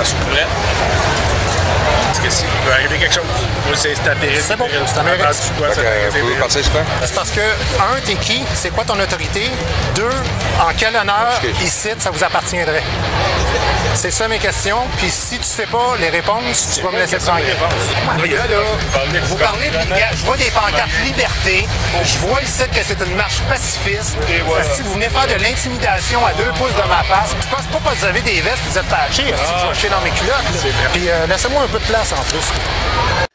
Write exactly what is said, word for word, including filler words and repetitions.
en soubrette. Parce que s'il peut arriver quelque chose, moi, c'est ta péril. C'est bon, c'est un mérite. Vous pouvez partir, super. C'est parce que, un, t'es qui? C'est quoi ton autorité? Deux, en quel honneur, ici, ça vous appartiendrait? C'est ça mes questions. Puis si tu sais pas les réponses, tu vas me laisser tranquille. Là, là, vous parlez, de, je vois des pancartes liberté. Je vois ici que c'est une marche pacifiste. Si vous venez faire de l'intimidation à deux pouces de ma face, je pense pas parce que vous avez des vestes, vous êtes patchés. Si je vais chier dans mes culottes. Puis euh, laissez-moi un peu de place en plus.